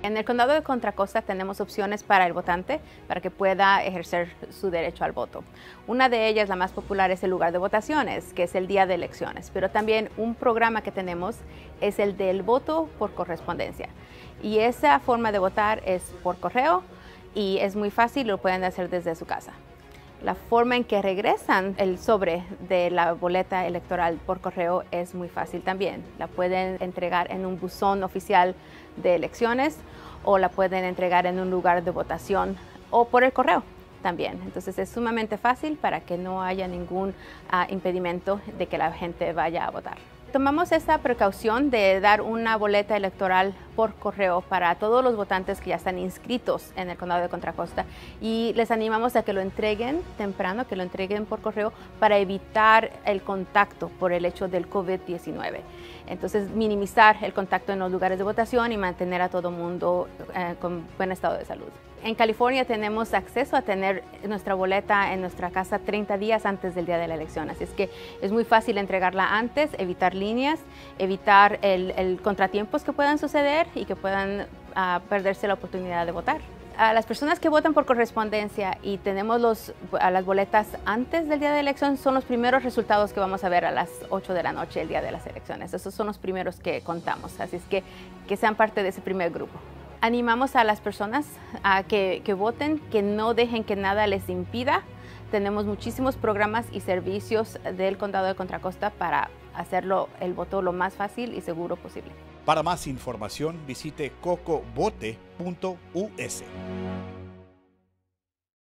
En el condado de Contra Costa tenemos opciones para el votante para que pueda ejercer su derecho al voto. Una de ellas, la más popular, es el lugar de votaciones, que es el día de elecciones, pero también un programa que tenemos es el del voto por correspondencia. Y esa forma de votar es por correo y es muy fácil, lo pueden hacer desde su casa. La forma en que regresan el sobre de la boleta electoral por correo es muy fácil también. La pueden entregar en un buzón oficial de elecciones o la pueden entregar en un lugar de votación o por el correo también. Entonces es sumamente fácil para que no haya ningún impedimento de que la gente vaya a votar. Tomamos esa precaución de dar una boleta electoral por correo para todos los votantes que ya están inscritos en el condado de Contra Costa y les animamos a que lo entreguen temprano, que lo entreguen por correo para evitar el contacto por el hecho del COVID-19. Entonces, minimizar el contacto en los lugares de votación y mantener a todo mundo con buen estado de salud. En California tenemos acceso a tener nuestra boleta en nuestra casa 30 días antes del día de la elección, así es que es muy fácil entregarla antes, evitar líneas, evitar el contratiempos que puedan suceder y que puedan perderse la oportunidad de votar. A las personas que votan por correspondencia y tenemos las boletas antes del día de la elección son los primeros resultados que vamos a ver a las 8 de la noche el día de las elecciones. Esos son los primeros que contamos, así es que sean parte de ese primer grupo. Animamos a las personas a que voten, que no dejen que nada les impida. Tenemos muchísimos programas y servicios del condado de Contra Costa para hacerlo el voto lo más fácil y seguro posible. Para más información visite cocovote.us.